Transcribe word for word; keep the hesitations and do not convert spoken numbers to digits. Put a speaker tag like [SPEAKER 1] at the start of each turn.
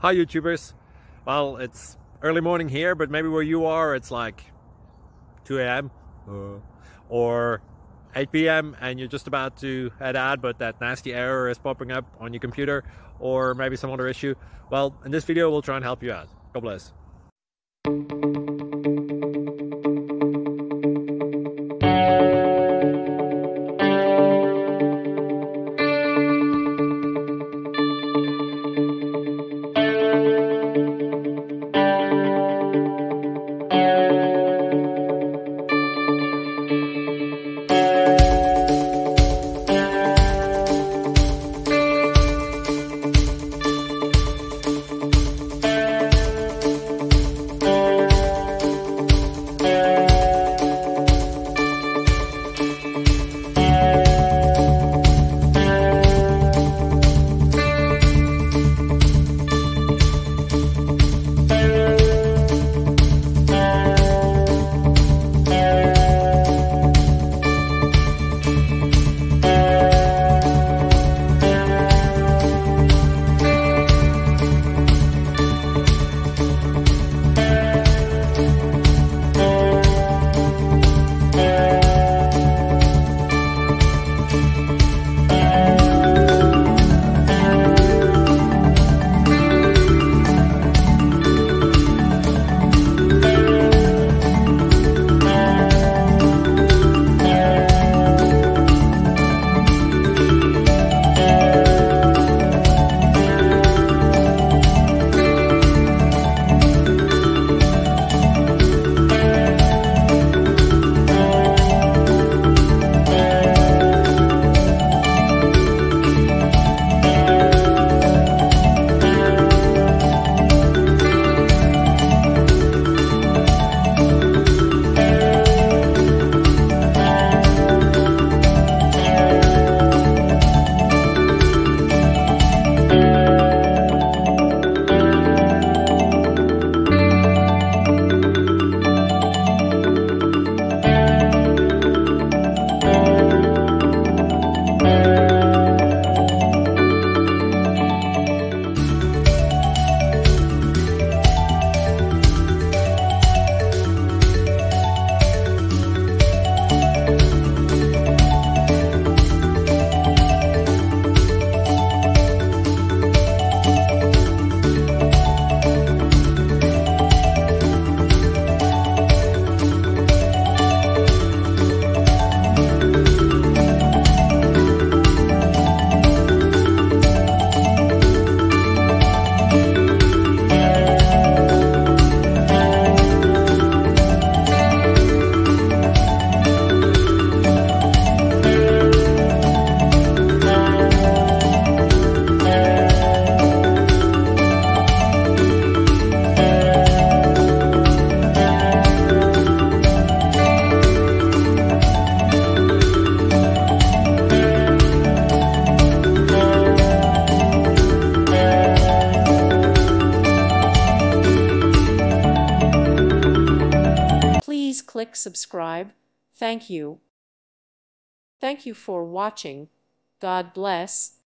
[SPEAKER 1] Hi YouTubers. Well, it's early morning here, but maybe where you are it's like two A M uh, or eight P M and you're just about to head out, but that nasty error is popping up on your computer, or maybe some other issue. Well, in this video we'll try and help you out. God bless.
[SPEAKER 2] Please click subscribe. Thank you. Thank you for watching. God bless.